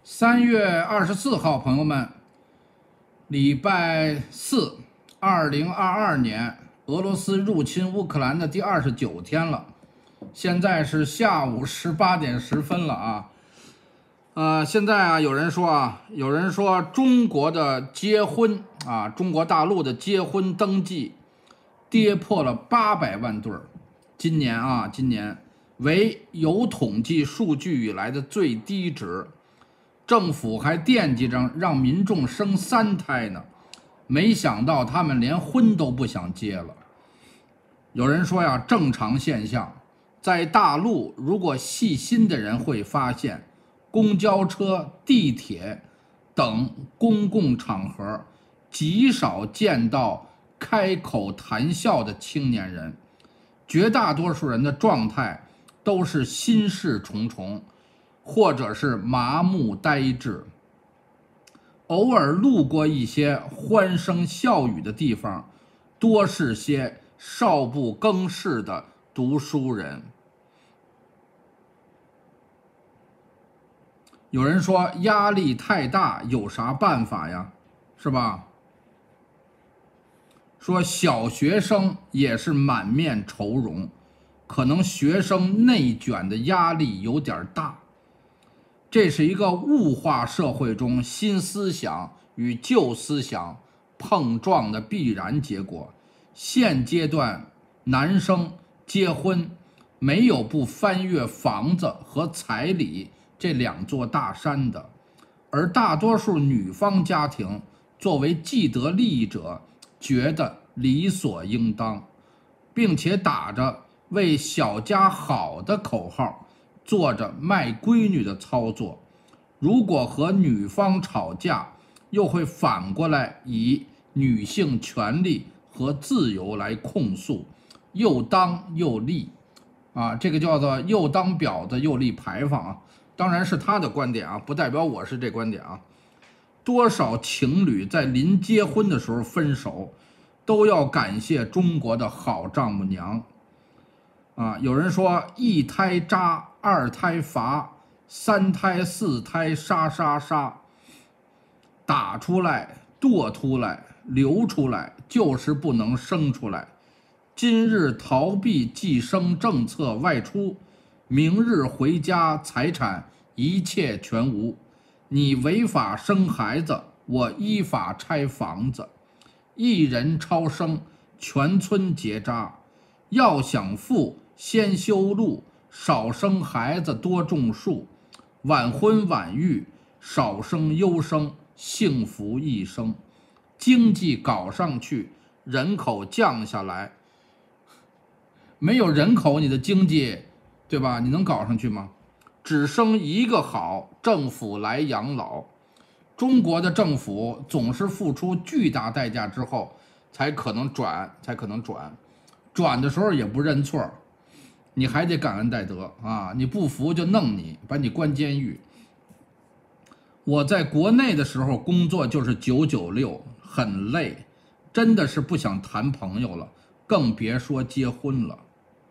3月24号，朋友们，礼拜四，2022年，俄罗斯入侵乌克兰的第29天了，现在是下午18点10分了啊。现在有人说中国的结婚中国大陆的结婚登记跌破了800万对儿，今年为有统计数据以来的最低值。政府还惦记着让民众生3胎呢，没想到他们连婚都不想结了。有人说正常现象，在大陆如果细心的人会发现，公交车、地铁等公共场合极少见到开口谈笑的青年人，绝大多数人的状态都是心事重重，或者是麻木呆滞。偶尔路过一些欢声笑语的地方，多是些少不更事的读书人。有人说压力太大，有啥办法呀？是吧？说小学生也是满面愁容，可能学生内卷的压力有点大。这是一个物化社会中新思想与旧思想碰撞的必然结果。现阶段男生结婚没有不翻越房子和彩礼这2座大山的，而大多数女方家庭作为既得利益者觉得理所应当，并且打着为小家好的口号，做着卖闺女的操作。如果和女方吵架，又会反过来以女性权利和自由来控诉，又当又立这个叫做又当婊子又立牌坊当然是他的观点不代表我是这观点多少情侣在临结婚的时候分手，都要感谢中国的好丈母娘有人说1胎扎2胎罚3胎4胎杀，打出来剁出来流出来，就是不能生出来。今日逃避计生政策外出，明日回家财产一切全无。你违法生孩子，我依法拆房子。1人超生，全村结扎。要想富，先修路，少生孩子多种树。晚婚晚育，少生优生，幸福一生。经济搞上去，人口降下来，没有人口你的经济，对吧？你能搞上去吗？只生1个好，政府来养老。中国的政府总是付出巨大代价之后才可能转，转的时候也不认错，你还得感恩戴德你不服就弄你，把你关监狱。我在国内的时候工作就是996，很累，真的是不想谈朋友了，更别说结婚了。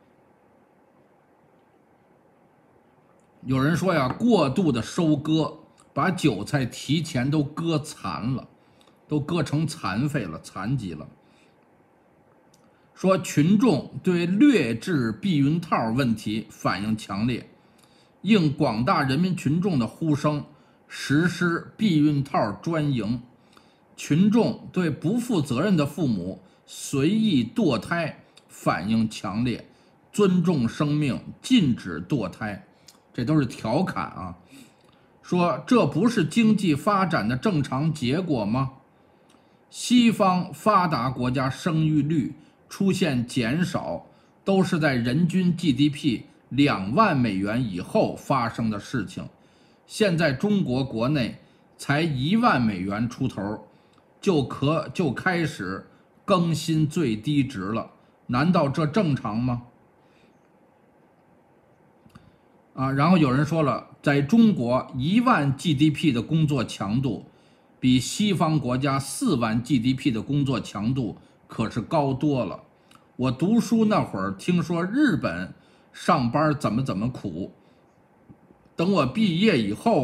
有人说过度的收割，把韭菜提前都割残了，都割成残废了，残疾了。说群众对劣质避孕套问题反应强烈，应广大人民群众的呼声，实施避孕套专营。群众对不负责任的父母随意堕胎反应强烈，尊重生命，禁止堕胎。这都是调侃说这不是经济发展的正常结果吗？西方发达国家生育率出现减少，都是在人均 GDP 2万美元以后发生的事情。现在中国国内才1万美元出头，就开始更新最低值了，难道这正常吗？然后有人说了，在中国1万 GDP 的工作强度，比西方国家4万 GDP 的工作强度可是高多了。我读书那会儿听说日本上班怎么苦，等我毕业以后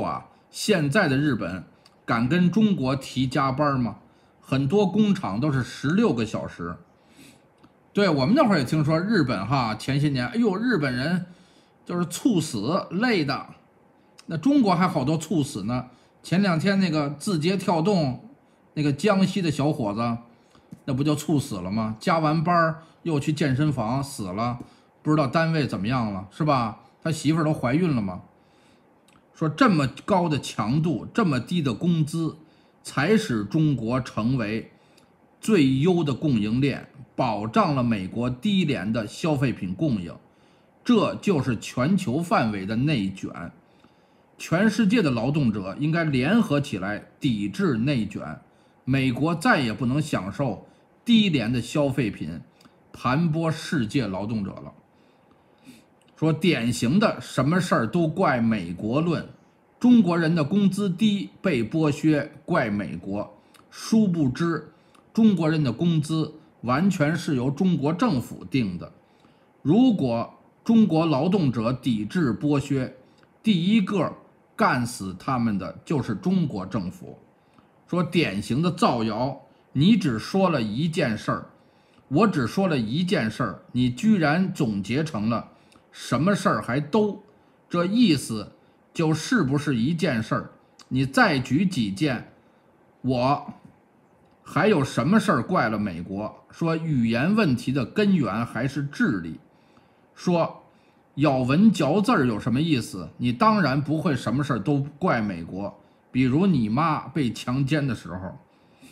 现在的日本敢跟中国提加班吗？很多工厂都是16个小时。对，我们那会儿也听说日本哈，前些年，哎呦，日本人就是猝死累的，那中国还好多猝死呢。前2天那个字节跳动那个江西的小伙子，那不就猝死了吗？加完班又去健身房死了，不知道单位怎么样了，是吧？他媳妇儿都怀孕了吗？说这么高的强度，这么低的工资，才使中国成为最优的供应链，保障了美国低廉的消费品供应。这就是全球范围的内卷。全世界的劳动者应该联合起来抵制内卷。美国再也不能享受低廉的消费品，盘剥世界劳动者了。说典型的什么事儿都怪美国论，中国人的工资低被剥削怪美国，殊不知中国人的工资完全是由中国政府定的。如果中国劳动者抵制剥削，第一个干死他们的就是中国政府。说典型的造谣，你只说了一件事儿，我只说了一件事儿，你居然总结成了什么事儿还都，这意思就是不是一件事儿？你再举几件，我还有什么事儿怪了美国？说语言问题的根源还是智力。说咬文嚼字有什么意思？你当然不会什么事儿都怪美国，比如你妈被强奸的时候。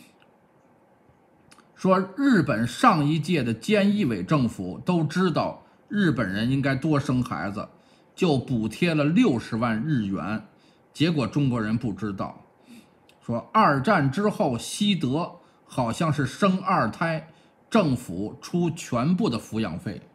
说日本上一届的菅义伟政府都知道日本人应该多生孩子，就补贴了60万日元，结果中国人不知道。说2战之后西德好像是生2胎，政府出全部的抚养费。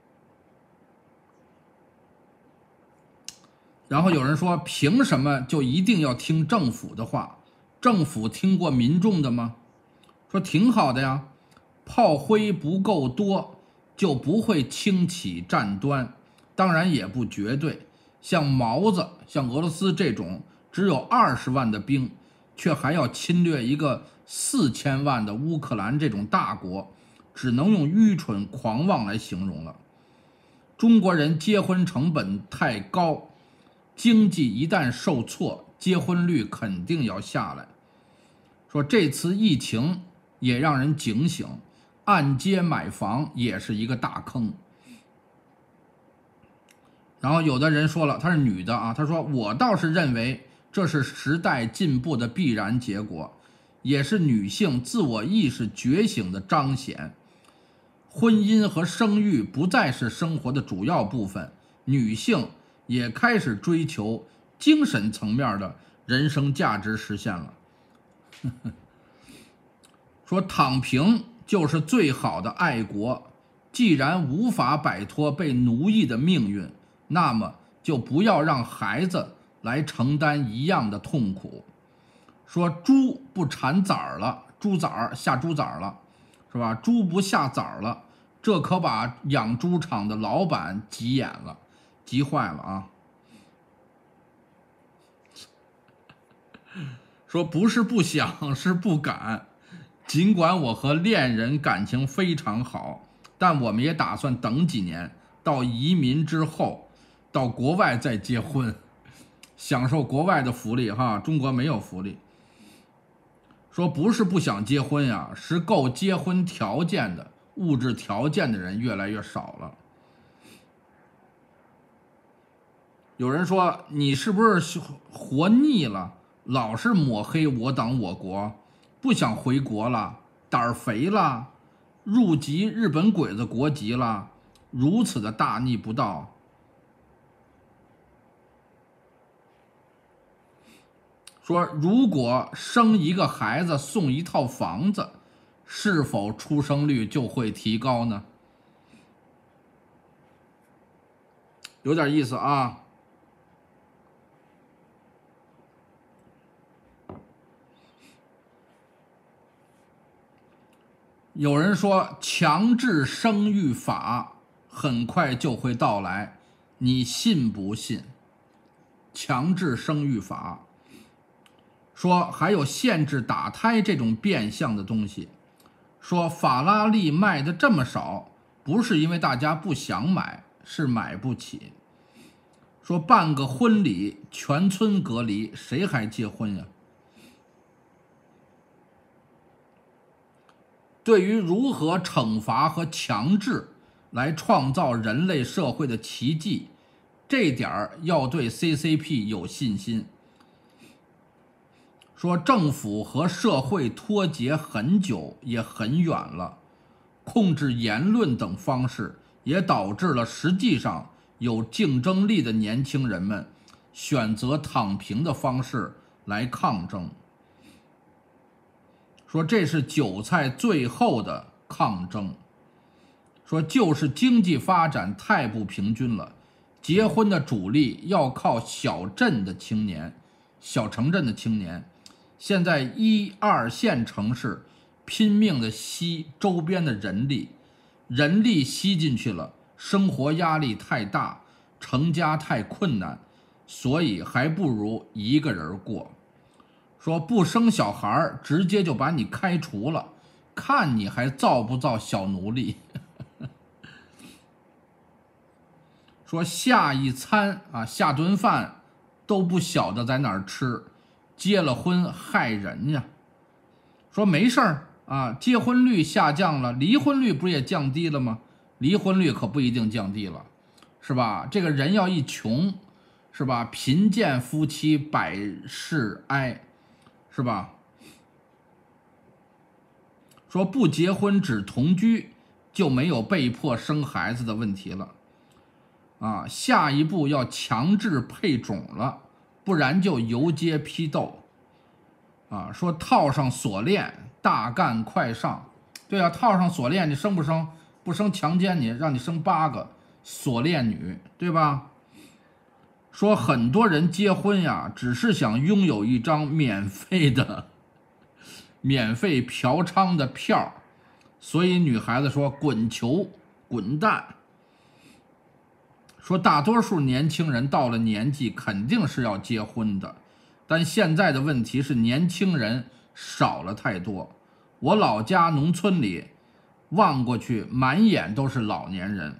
然后有人说，凭什么就一定要听政府的话？政府听过民众的吗？说挺好的呀，炮灰不够多就不会轻启战端，当然也不绝对。像毛子，像俄罗斯这种只有20万的兵，却还要侵略一个4000万的乌克兰这种大国，只能用愚蠢狂妄来形容了。中国人结婚成本太高，经济一旦受挫，结婚率肯定要下来。说这次疫情也让人警醒，按揭买房也是一个大坑。然后有的人说了，她是女的啊，她说我倒是认为这是时代进步的必然结果，也是女性自我意识觉醒的彰显。婚姻和生育不再是生活的主要部分，女性也开始追求精神层面的人生价值实现了。说躺平就是最好的爱国，既然无法摆脱被奴役的命运，那么就不要让孩子来承担一样的痛苦。说猪不产崽儿了，猪崽儿下猪崽儿了，是吧？猪不下崽儿了，这可把养猪场的老板急眼了，急坏了啊！说不是不想，是不敢。尽管我和恋人感情非常好，但我们也打算等几年，到移民之后，到国外再结婚，享受国外的福利哈，中国没有福利。说不是不想结婚呀，是够结婚条件的物质条件的人越来越少了。有人说你是不是活腻了，老是抹黑我党我国，不想回国了，胆儿肥了，入籍日本鬼子国籍了，如此的大逆不道。说如果生一个孩子送一套房子，是否出生率就会提高呢？有点意思啊。有人说强制生育法很快就会到来，你信不信？强制生育法说还有限制打胎这种变相的东西。说法拉利卖的这么少，不是因为大家不想买，是买不起。说办个婚礼，全村隔离，谁还结婚呀？对于如何惩罚和强制来创造人类社会的奇迹，这点儿要对 CCP 有信心。说政府和社会脱节很久，也很远了，控制言论等方式也导致了实际上有竞争力的年轻人们选择躺平的方式来抗争。说这是韭菜最后的抗争。说就是经济发展太不平均了，结婚的主力要靠小镇的青年、小城镇的青年，现在1、2线城市拼命的吸周边的人力，人力吸进去了，生活压力太大，成家太困难，所以还不如一个人过。说不生小孩，直接就把你开除了，看你还造不造小奴隶。说下一餐啊，下顿饭都不晓得在哪儿吃，结了婚害人呀。说没事儿啊，结婚率下降了，离婚率不也降低了吗？离婚率可不一定降低了，是吧？这个人要一穷，是吧？贫贱夫妻百事哀，是吧？说不结婚只同居，就没有被迫生孩子的问题了。啊，下一步要强制配种了，不然就游街批斗。啊，说套上锁链，大干快上。对啊，套上锁链，你生不生？不生强奸你，让你生8个锁链女，对吧？说很多人结婚呀，只是想拥有一张免费嫖娼的票，所以女孩子说滚球滚蛋。说大多数年轻人到了年纪肯定是要结婚的，但现在的问题是年轻人少了太多。我老家农村里望过去满眼都是老年人。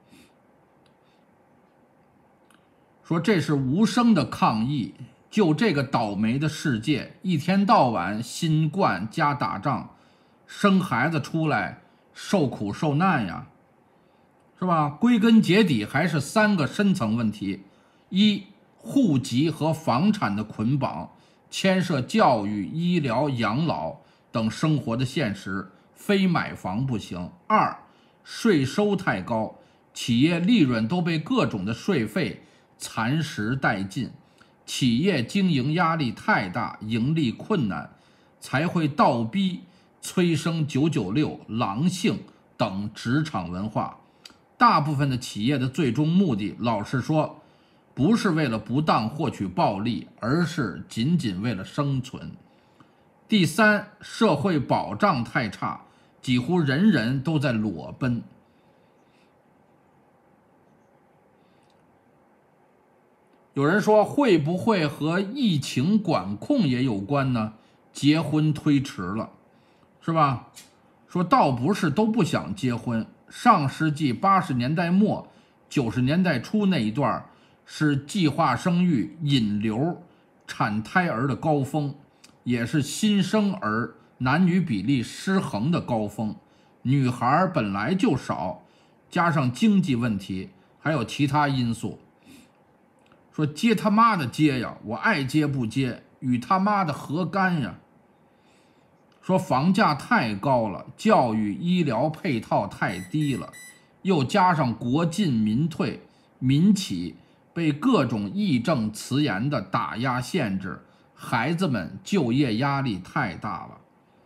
说这是无声的抗议，就这个倒霉的世界，一天到晚新冠加打仗，生孩子出来受苦受难呀，是吧？归根结底还是3个深层问题：一、户籍和房产的捆绑，牵涉教育、医疗、养老等生活的现实，非买房不行；二、税收太高，企业利润都被各种的税费蚕食殆尽，企业经营压力太大，盈利困难，才会倒逼催生996、狼性等职场文化。大部分的企业的最终目的，老实说，不是为了不当获取暴利，而是仅仅为了生存。第三，社会保障太差，几乎人人都在裸奔。有人说会不会和疫情管控也有关呢？结婚推迟了，是吧？说倒不是都不想结婚，上世纪80年代末、90年代初那一段是计划生育、引流、产胎儿的高峰，也是新生儿男女比例失衡的高峰。女孩本来就少，加上经济问题，还有其他因素。说接他妈的接呀，我爱接不接，与他妈的何干呀？说房价太高了，教育医疗配套太低了，又加上国进民退，民企被各种义正辞严的打压限制，孩子们就业压力太大了。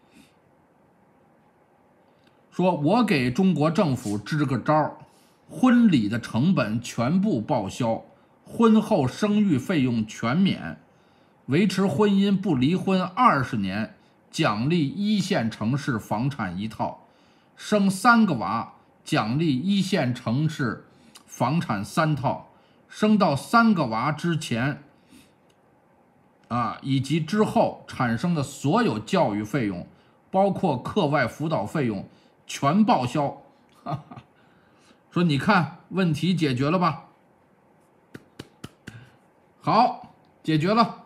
说我给中国政府支个招，婚礼的成本全部报销，婚后生育费用全免，维持婚姻不离婚20年，奖励1线城市房产1套，生3个娃奖励1线城市房产3套，生到3个娃之前， 啊，以及之后产生的所有教育费用，包括课外辅导费用，全报销。哈哈，说你看问题解决了吧？好，解决了。